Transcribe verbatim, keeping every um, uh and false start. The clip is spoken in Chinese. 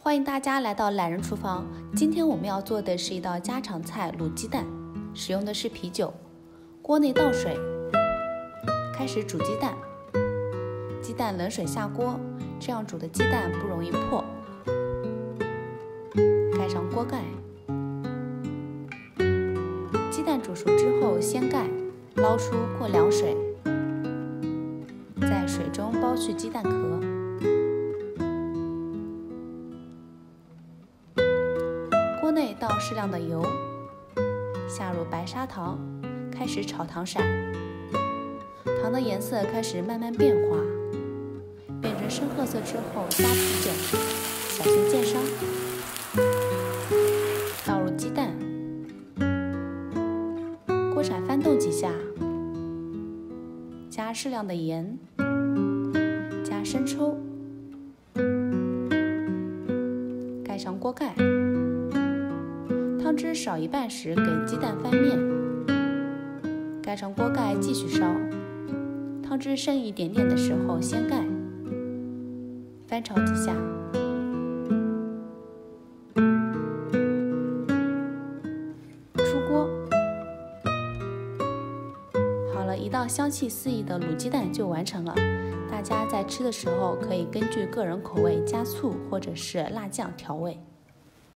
欢迎大家来到懒人厨房。今天我们要做的是一道家常菜卤鸡蛋，使用的是啤酒。锅内倒水，开始煮鸡蛋。鸡蛋冷水下锅，这样煮的鸡蛋不容易破。盖上锅盖。鸡蛋煮熟之后掀盖，捞出过凉水，在水中剥去鸡蛋壳。锅内倒适量的油，下入白砂糖，开始炒糖色，糖的颜色开始慢慢变化，变成深褐色之后加啤酒，小心溅伤。倒入鸡蛋，锅铲翻动几下，加适量的盐，加生抽，盖上锅盖。汤汁少一半时，给鸡蛋翻面，盖上锅盖继续烧。汤汁剩一点点的时候掀盖，翻炒几下。出锅。好了，一道香气四溢的卤鸡蛋就完成了。大家在吃的时候可以根据个人口味加醋或者是辣酱调味。